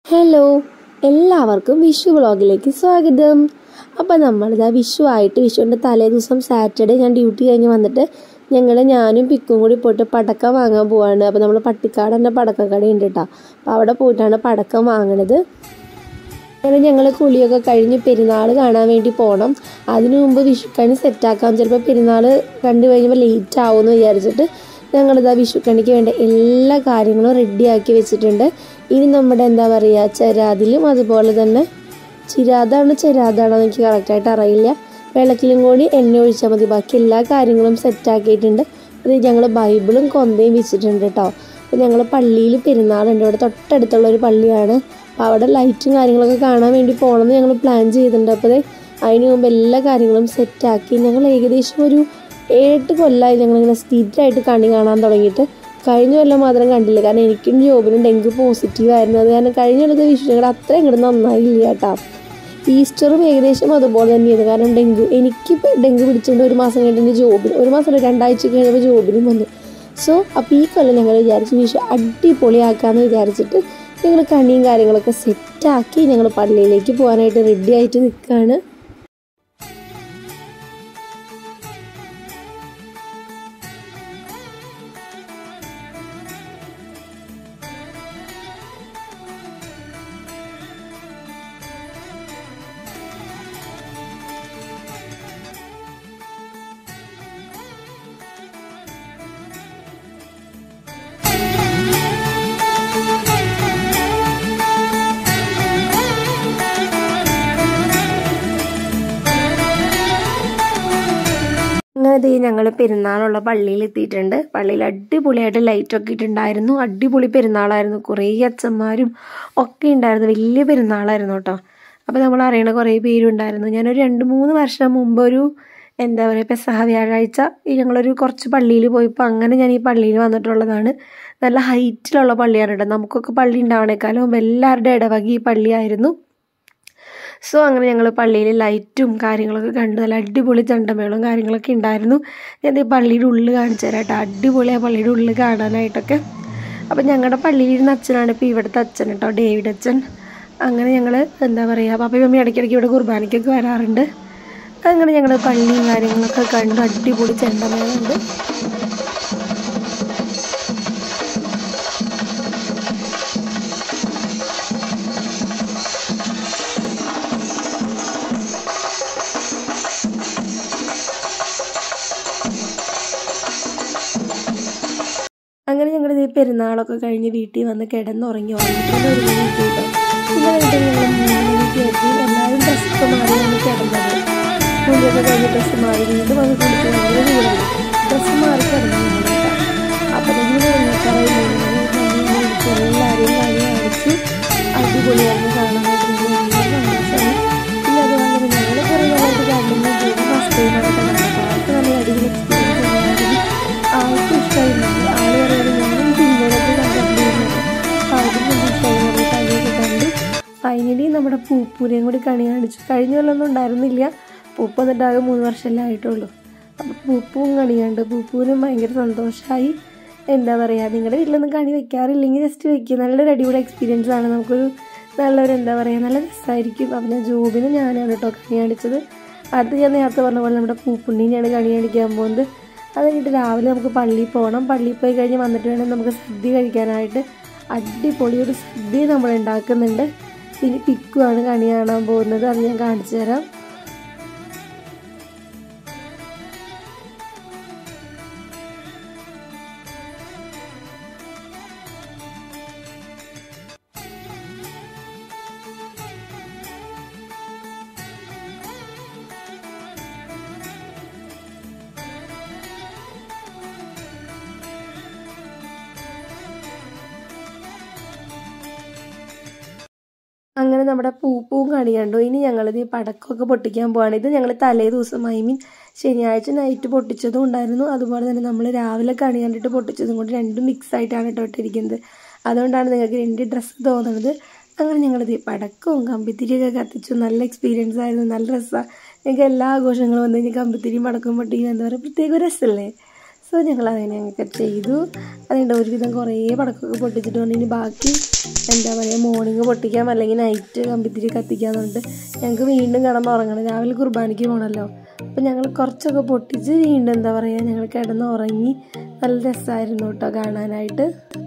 Hello, എല്ലാവർക്കും വിഷു വ്ളോഗിലേക്ക് സ്വാഗതം. അപ്പോൾ നമ്മളിതാ വിഷുവിൻ്റെ തലേ ദിവസം സാറ്റർഡേ ഞാൻ ഡ്യൂട്ടി കഴിഞ്ഞ് വന്നിട്ട് ഞാനും പിക്കും കൂടി പോയിട്ട് പടക്കം വാങ്ങാൻ പോവാണ്. അപ്പോൾ നമ്മൾ പട്ടിക്കാട് തന്നെ പടക്കക്കട ഉണ്ട് കേട്ടോ. അപ്പോൾ അവിടെ പോയിട്ടാണ് പടക്കം വാങ്ങണത്. അങ്ങനെ ഞങ്ങൾ കുളിയൊക്കെ കഴിഞ്ഞ് പെരുന്നാൾ കാണാൻ വേണ്ടി പോകണം. അതിനു മുമ്പ് വിഷുക്കണി സെറ്റാക്കാം, ചിലപ്പോൾ പെരുന്നാൾ കണ്ടു കഴിഞ്ഞപ്പോൾ ലേറ്റ് ആവുമെന്ന് വിചാരിച്ചിട്ട് ഞങ്ങളിതാ വിഷുക്കണിക്ക് വേണ്ട എല്ലാ കാര്യങ്ങളും റെഡിയാക്കി വെച്ചിട്ടുണ്ട്. ഇനി നമ്മുടെ ചെരാതിലും അതുപോലെ തന്നെ ചെരാതാണോ എനിക്ക് കറക്റ്റായിട്ട് അറിയില്ല, വെള്ളത്തിലും കൂടി എണ്ണ ഒഴിച്ചാൽ മതി. ബാക്കി എല്ലാ കാര്യങ്ങളും സെറ്റാക്കിയിട്ടുണ്ട്. അത് ഞങ്ങൾ ബൈബിളും കൊന്തയും വെച്ചിട്ടുണ്ട് കേട്ടോ. അപ്പോൾ ഞങ്ങൾ പള്ളിയിൽ പെരുന്നാളുണ്ട്, ഇവിടെ തൊട്ടടുത്തുള്ളൊരു പള്ളിയാണ്. അപ്പോൾ അവിടെ ലൈറ്റും കാര്യങ്ങളൊക്കെ കാണാൻ വേണ്ടി പോകണമെന്ന് ഞങ്ങൾ പ്ലാൻ ചെയ്തിട്ടുണ്ട്. അപ്പോൾ അതിന് മുമ്പ് എല്ലാ കാര്യങ്ങളും സെറ്റാക്കി ഞങ്ങൾ ഏകദേശം ഒരു 7 കൊല്ലമായി ഞങ്ങളിങ്ങനെ സ്ഥിരമായിട്ട് കണി കാണാൻ തുടങ്ങിയിട്ട്. കഴിഞ്ഞ കൊല്ലം മാത്രം കണ്ടില്ല, കാരണം എനിക്കും ജോബിനും ഡെങ്കു പോസിറ്റീവായിരുന്നു. അത് കാരണം കഴിഞ്ഞ കൊല്ലത്തെ വിഷു ഞങ്ങൾ അത്ര ഇങ്ങോട്ട് നന്നായില്ല കേട്ടോ. ഈസ്റ്ററും ഏകദേശം അതുപോലെ തന്നെയാണ്, കാരണം എനിക്കിപ്പോൾ ഡെങ്കു പിടിച്ചിട്ടുണ്ട്. 1 മാസം കഴിഞ്ഞിട്ട് ജോബിന് 1 മാസം 2 ആഴ്ച കഴിഞ്ഞപ്പോൾ ജോബിനും വന്നു. സോ അപ്പോൾ ഈ കൊല്ലം ഞങ്ങൾ വിചാരിച്ചു വിഷു അടിപൊളിയാക്കാമെന്ന് വിചാരിച്ചിട്ട് ഞങ്ങൾ കണിയും കാര്യങ്ങളൊക്കെ സെറ്റാക്കി ഞങ്ങൾ പള്ളിയിലേക്ക് പോകാനായിട്ട് റെഡി ആയിട്ട് നിൽക്കുകയാണ്. അങ്ങനെ ഞങ്ങൾ പെരുന്നാളുള്ള പള്ളിയിൽ എത്തിയിട്ടുണ്ട്. പള്ളിയിൽ അടിപൊളിയായിട്ട് ലൈറ്റൊക്കെ ഇട്ടുണ്ടായിരുന്നു. അടിപൊളി പെരുന്നാളായിരുന്നു. കുറേ അച്ഛന്മാരും ഒക്കെ ഉണ്ടായിരുന്നു. വലിയ പെരുന്നാളായിരുന്നു കേട്ടോ. അപ്പോൾ നമ്മൾ അറിയണ കുറേ പേരുണ്ടായിരുന്നു. ഞാനൊരു 2-3 വർഷം മുമ്പ് ഒരു പെസഹ വ്യാഴാഴ്ച ഞങ്ങളൊരു കുറച്ച് പള്ളിയിൽ പോയപ്പോൾ അങ്ങനെ ഞാൻ ഈ പള്ളിയിൽ വന്നിട്ടുള്ളതാണ്. നല്ല ഹൈറ്റിലുള്ള പള്ളിയാണ് കേട്ടോ. നമുക്കൊക്കെ പള്ളി ഉണ്ടാവണേക്കാളും മുമ്പ് എല്ലാവരുടെ ഇടവക ഈ പള്ളിയായിരുന്നു. സോ അങ്ങനെ ഞങ്ങൾ പള്ളിയിൽ ലൈറ്റും കാര്യങ്ങളൊക്കെ കണ്ടു. നല്ല അടിപൊളി ചെണ്ടമേളവും കാര്യങ്ങളൊക്കെ ഉണ്ടായിരുന്നു. ഞാൻ ഈ പള്ളിയുടെ ഉള്ളിൽ കാണിച്ചു തരാം കേട്ടോ. അടിപൊളിയാണ് പള്ളിയുടെ ഉള്ളിൽ കാണാനായിട്ടൊക്കെ. അപ്പം ഞങ്ങളുടെ പള്ളിയിലിരുന്ന അച്ഛനാണ് ഇപ്പോൾ ഇവിടുത്തെ അച്ഛൻ കേട്ടോ, ഡേവിഡ് അച്ഛൻ. അങ്ങനെ ഞങ്ങൾ പപ്പയും മമ്മി ഇടയ്ക്കിടയ്ക്ക് ഇവിടെ കുർബാനയ്ക്കൊക്കെ വരാറുണ്ട്. അങ്ങനെ ഞങ്ങൾ പള്ളിയും കാര്യങ്ങളൊക്കെ കണ്ടു. അടിപൊളി ചെണ്ടമേളുണ്ട്. അങ്ങനെ ഞങ്ങൾ ഈ പെരുന്നാളൊക്കെ കഴിഞ്ഞ് വീട്ടിൽ വന്ന് കിടന്നുറങ്ങി. ഉറങ്ങിയിട്ടൊരു മണിക്ക് കേട്ടോ. പിന്നെ കഴിഞ്ഞിട്ട് ഞങ്ങൾ 3 മണിക്ക് എത്തി. എല്ലാവരും ഡ്രസ്സൊക്കെ മാറിയാണ് കിടന്നത്. കുളിയൊക്കെ കഴിഞ്ഞ് ഡ്രസ്സ് മാറി വീണ്ടും വന്ന് കുളിച്ച് ഭയങ്കര ചൂടല്ല, ഡ്രസ്സ് മാറി കിടന്നു ഞങ്ങൾ കേട്ടോ. അപ്പോൾ ഞങ്ങൾ എണ്ണക്കാരായി 3 മണി വിളിച്ച് എല്ലാവരെയും കാണിച്ചു. അടിപൊളിയായിരുന്നു കാണാനായിട്ട്. ഭയങ്കര സന്തോഷമായി. പിന്നെ അതുപോലെ ഞങ്ങൾ കുറേ നാളായിട്ട് ഗാർഡനിൽ പോയി ഫസ്റ്റ് ടൈമായിട്ട് കണ്ടപ്പോൾ ആൾക്ക് നല്ല അടിപൊളി എക്സ്പീരിയൻസ് ഉണ്ടായിരുന്നു. ആൾക്കും ഇഷ്ടമായിരുന്നു. ആൾ പറയുന്നത് ഞാനും പിന്നീടൊക്കെ കണ്ടിട്ടുണ്ടായിരുന്നു. ആൾക്കും നല്ല ഇഷ്ടമായിരുന്നു. കണിയൊക്കെ കണ്ടു. ഫൈനലി നമ്മുടെ പൂപ്പൂനെയും കൂടി കണി കാണിച്ചു. കഴിഞ്ഞ കൊല്ലമൊന്നും ഉണ്ടായിരുന്നില്ല. പൂപ്പ് വന്നിട്ട് ആകെ 3 വർഷമല്ലേ ആയിട്ടുള്ളൂ. അപ്പോൾ പൂപ്പും കണി കണ്ട്. പൂപ്പൂനും ഭയങ്കര സന്തോഷമായി. നിങ്ങളുടെ വീട്ടിലൊന്നും കണി വെക്കാറില്ലെങ്കിൽ ജസ്റ്റ് വെക്കുക. നല്ലൊരു അടിപൊളി എക്സ്പീരിയൻസ് ആണ്. നമുക്കൊരു നല്ലൊരു നല്ല രസമായിരിക്കും. അപ്പം ഞാൻ ജോബിന് ഞാനാണ് കേട്ടോ കണി കാണിച്ചത്. അത് ഞാൻ നേരത്തെ പറഞ്ഞ പോലെ നമ്മുടെ പൂപ്പുണ്ണിനെയാണ് കണി കാണിക്കാൻ പോകുന്നത്. അത് കഴിഞ്ഞിട്ട് രാവിലെ നമുക്ക് പള്ളിയിൽ പോകണം. പള്ളിയിൽ പോയി കഴിഞ്ഞ് വന്നിട്ട് വേണം നമുക്ക് സദ്യ കഴിക്കാനായിട്ട്. അടിപൊളി ഒരു സദ്യ നമ്മൾ ഉണ്ടാക്കുന്നുണ്ട്. ഇനി പിക്കുമാണ് കണി കാണാൻ പോകുന്നത്. അത് ഞാൻ കാണിച്ചു തരാം. അങ്ങനെ നമ്മുടെ പൂപ്പൂവും കണി കണ്ടു. ഇനി ഞങ്ങളിത് പടക്കമൊക്കെ പൊട്ടിക്കാൻ പോവാണ്. ഇത് ഞങ്ങൾ തലേ ദിവസം ശനിയാഴ്ച നൈറ്റ് പൊട്ടിച്ചതും ഉണ്ടായിരുന്നു. അതുപോലെ തന്നെ നമ്മൾ രാവിലെ കണി കണ്ടിട്ട് പൊട്ടിച്ചതും കൂടി രണ്ടും മിക്സ് ആയിട്ടാണ് ഇട്ടിരിക്കുന്നത്. അതുകൊണ്ടാണ് നിങ്ങൾക്ക് 2 ഡ്രസ്സ് തോന്നുന്നത്. അങ്ങനെ ഞങ്ങളിത് പടക്കവും കമ്പിത്തിരിയൊക്കെ കത്തിച്ചു. നല്ല എക്സ്പീരിയൻസ് ആയിരുന്നു. നല്ല രസമാണ്. ഞങ്ങൾക്ക് എല്ലാ ആഘോഷങ്ങളും വന്നു കഴിഞ്ഞാൽ കമ്പിത്തിരിയും പടക്കവും പൊട്ടിക്കും പ്രത്യേക രസമല്ലേ. സോ ഞങ്ങൾ അങ്ങനെയൊക്കെ ചെയ്തു. അതുകൊണ്ട് ഒരുവിധം കുറേ പടക്കമൊക്കെ പൊട്ടിച്ചിട്ട് പറഞ്ഞു ഇനി ബാക്കി എന്താ പറയുക മോർണിംഗ് പൊട്ടിക്കാം അല്ലെങ്കിൽ നൈറ്റ് കമ്പിത്തിരി കത്തിക്കാമെന്ന് പറഞ്ഞിട്ട് ഞങ്ങൾക്ക് വീണ്ടും കിടന്നുറങ്ങണം. രാവിലെ കുർബാനയ്ക്ക് പോകണമല്ലോ. അപ്പോൾ ഞങ്ങൾ കുറച്ചൊക്കെ പൊട്ടിച്ച് വീണ്ടും എന്താ പറയുക ഞങ്ങൾ കിടന്നുറങ്ങി. നല്ല രസമായിരുന്നു കേട്ടോ കാണാനായിട്ട്.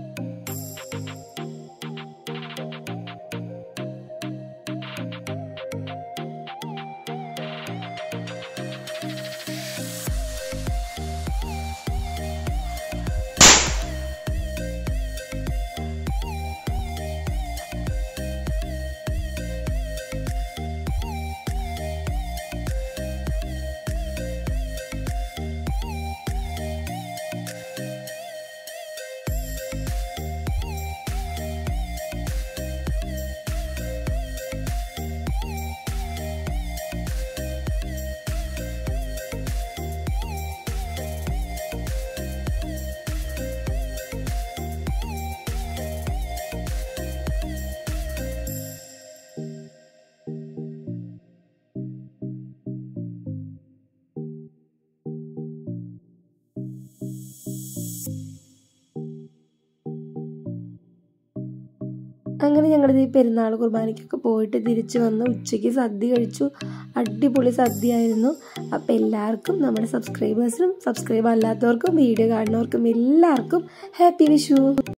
അങ്ങനെ ഞങ്ങളിത് ഈ പെരുന്നാൾ കുർബാനയ്ക്കൊക്കെ പോയിട്ട് തിരിച്ചു വന്ന് ഉച്ചയ്ക്ക് സദ്യ കഴിച്ചു. അടിപൊളി സദ്യയായിരുന്നു. അപ്പോൾ എല്ലാവർക്കും നമ്മുടെ സബ്സ്ക്രൈബേഴ്സിനും സബ്സ്ക്രൈബ് അല്ലാത്തവർക്കും വീഡിയോ കാണുന്നവർക്കും എല്ലാവർക്കും ഹാപ്പി വിഷു.